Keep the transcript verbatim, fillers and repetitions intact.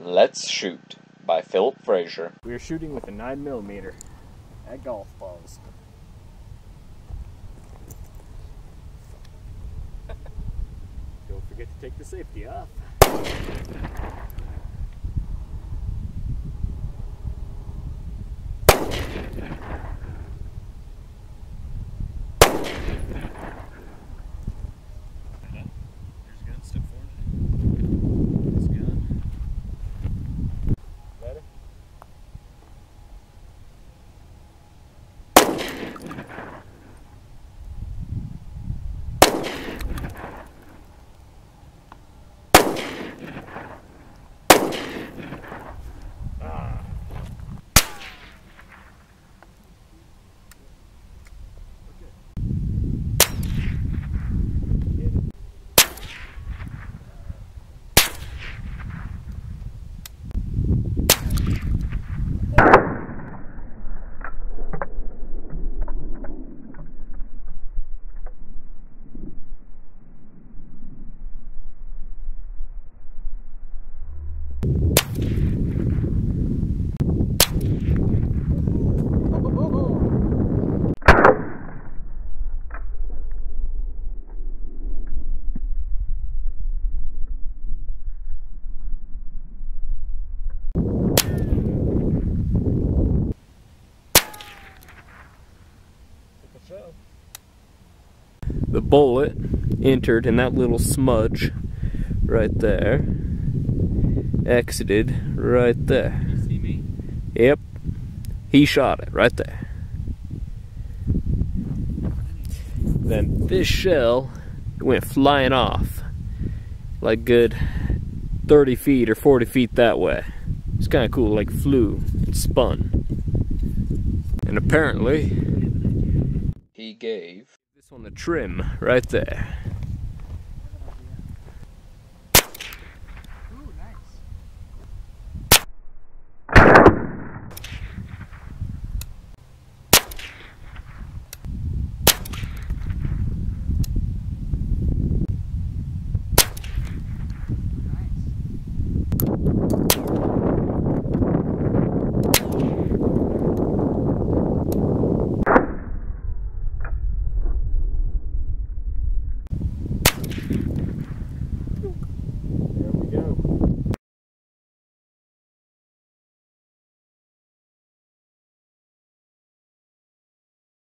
Let's Shoot by Philip Frazier. We are shooting with a nine millimeter at golf balls. Don't forget to take the safety off. The bullet entered in that little smudge right there, exited right there. You see me? Yep, he shot it right there. Then this shell went flying off like good thirty feet or forty feet that way. It's kind of cool, like flew and spun. And apparently He gave this one the trim right there.